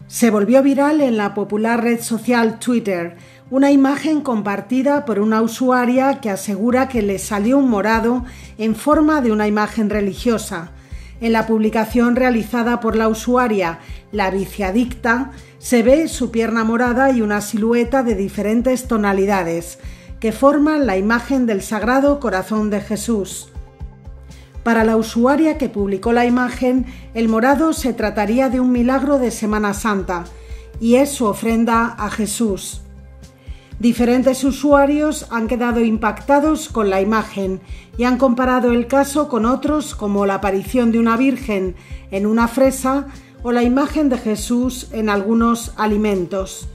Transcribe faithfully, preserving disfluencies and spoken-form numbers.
Se volvió viral en la popular red social Twitter una imagen compartida por una usuaria que asegura que le salió un morado en forma de una imagen religiosa. En la publicación realizada por la usuaria, la viciadicta, se ve su pierna morada y una silueta de diferentes tonalidades que forman la imagen del Sagrado Corazón de Jesús. Para la usuaria que publicó la imagen, el morado se trataría de un milagro de Semana Santa y es su ofrenda a Jesús. Diferentes usuarios han quedado impactados con la imagen y han comparado el caso con otros como la aparición de una virgen en una fresa o la imagen de Jesús en algunos alimentos.